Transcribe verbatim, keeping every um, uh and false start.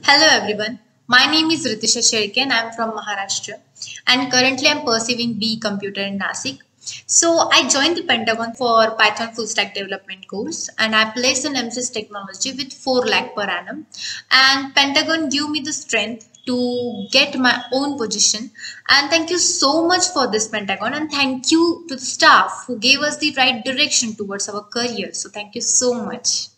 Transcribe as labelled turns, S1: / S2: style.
S1: Hello everyone, my name is Ritisha Shelker and I am from Maharashtra and currently I am pursuing B E Computer in Nasik. So I joined the Pentagon for Python full stack development course and I placed in M C S technology with four lakh per annum, and Pentagon gave me the strength to get my own position, and thank you so much for this Pentagon, and thank you to the staff who gave us the right direction towards our career. So thank you so much.